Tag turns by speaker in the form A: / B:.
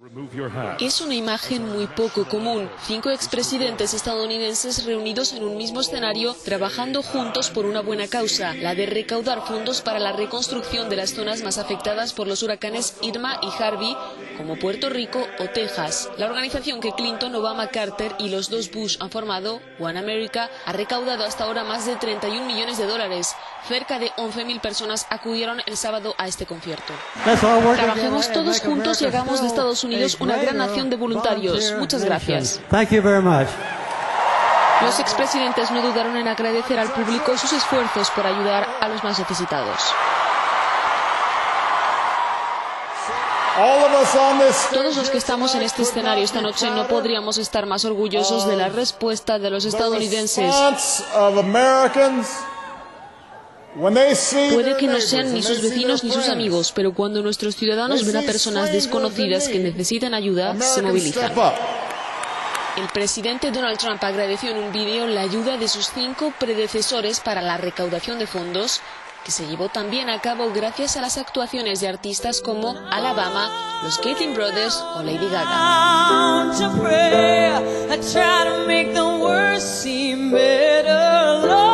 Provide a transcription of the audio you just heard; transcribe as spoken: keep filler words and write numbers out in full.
A: Es una imagen muy poco común. Cinco expresidentes estadounidenses reunidos en un mismo escenario, trabajando juntos por una buena causa, la de recaudar fondos para la reconstrucción de las zonas más afectadas por los huracanes Irma y Harvey, como Puerto Rico o Texas. La organización que Clinton, Obama, Carter y los dos Bush han formado, One America, ha recaudado hasta ahora más de treinta y un millones de dólares. Cerca de once mil personas acudieron el sábado a este concierto. Trabajemos todos juntos y hagamos de Estados Unidos una gran nación de voluntarios. Muchas gracias. Los expresidentes no dudaron en agradecer al público sus esfuerzos por ayudar a los más necesitados. Todos los que estamos en este escenario esta noche no podríamos estar más orgullosos de la respuesta de los estadounidenses. Puede que no sean ni sus vecinos ni sus amigos, pero cuando nuestros ciudadanos ven a personas desconocidas que necesitan ayuda, se movilizan. El presidente Donald Trump agradeció en un vídeo la ayuda de sus cinco predecesores para la recaudación de fondos, que se llevó también a cabo gracias a las actuaciones de artistas como Alabama, los Gatlin Brothers o Lady Gaga.